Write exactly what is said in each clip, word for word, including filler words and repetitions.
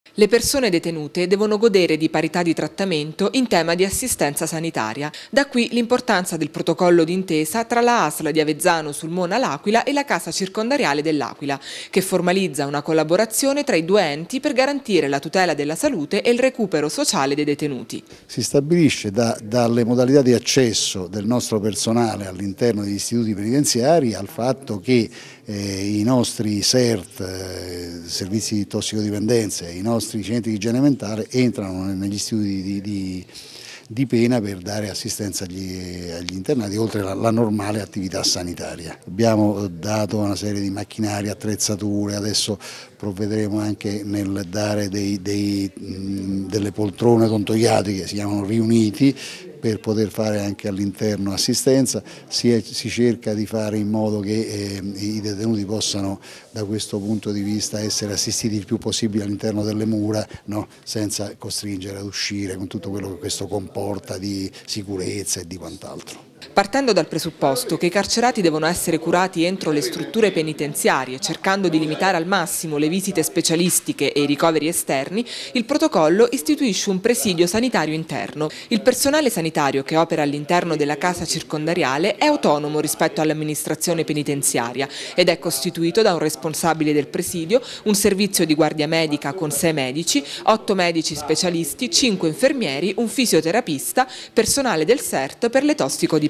Le persone detenute devono godere di parità di trattamento in tema di assistenza sanitaria. Da qui l'importanza del protocollo d'intesa tra la A S L di Avezzano sul Mona L'Aquila e la Casa Circondariale dell'Aquila, che formalizza una collaborazione tra i due enti per garantire la tutela della salute e il recupero sociale dei detenuti. Si stabilisce da, dalle modalità di accesso del nostro personale all'interno degli istituti penitenziari al fatto che eh, i nostri S E R T, eh, servizi di tossicodipendenza, i nostri i centri di igiene mentale entrano negli istituti di, di, di pena per dare assistenza agli, agli internati, oltre alla normale attività sanitaria. Abbiamo dato una serie di macchinari, attrezzature, adesso provvederemo anche nel dare dei, dei, mh, delle poltrone odontoiatriche, si chiamano riuniti, per poter fare anche all'interno assistenza. Si, è, si cerca di fare in modo che eh, i detenuti possano da questo punto di vista essere assistiti il più possibile all'interno delle mura, no? Senza costringere ad uscire, con tutto quello che questo comporta di sicurezza e di quant'altro. Partendo dal presupposto che i carcerati devono essere curati entro le strutture penitenziarie, cercando di limitare al massimo le visite specialistiche e i ricoveri esterni, il protocollo istituisce un presidio sanitario interno. Il personale sanitario che opera all'interno della casa circondariale è autonomo rispetto all'amministrazione penitenziaria ed è costituito da un responsabile del presidio, un servizio di guardia medica con sei medici, otto medici specialisti, cinque infermieri, un fisioterapista, personale del S E R T per le tossicodipendenze.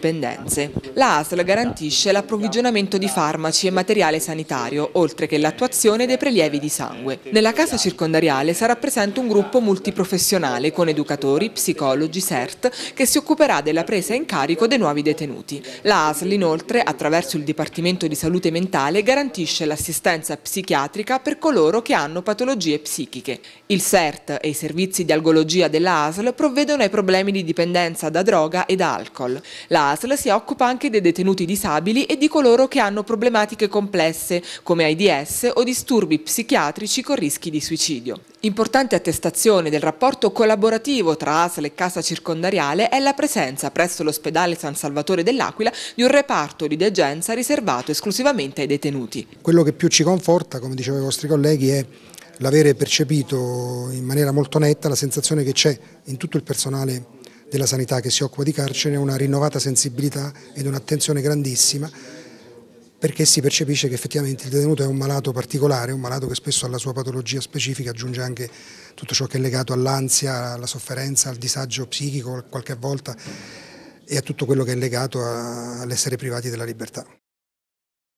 La A S L garantisce l'approvvigionamento di farmaci e materiale sanitario, oltre che l'attuazione dei prelievi di sangue. Nella casa circondariale sarà presente un gruppo multiprofessionale con educatori, psicologi, S E R T che si occuperà della presa in carico dei nuovi detenuti. La A S L inoltre, attraverso il Dipartimento di Salute Mentale, garantisce l'assistenza psichiatrica per coloro che hanno patologie psichiche. Il S E R T e i servizi di algologia della A S L provvedono ai problemi di dipendenza da droga e da alcol. La A S L si occupa anche dei detenuti disabili e di coloro che hanno problematiche complesse come AIDS o disturbi psichiatrici con rischi di suicidio. Importante attestazione del rapporto collaborativo tra A S L e Casa Circondariale è la presenza presso l'ospedale San Salvatore dell'Aquila di un reparto di degenza riservato esclusivamente ai detenuti. Quello che più ci conforta, come dicevano i vostri colleghi, è l'avere percepito in maniera molto netta la sensazione che c'è in tutto il personale della sanità che si occupa di carcere una rinnovata sensibilità ed un'attenzione grandissima, perché si percepisce che effettivamente il detenuto è un malato particolare, un malato che spesso alla sua patologia specifica aggiunge anche tutto ciò che è legato all'ansia, alla sofferenza, al disagio psichico qualche volta e a tutto quello che è legato all'essere privati della libertà.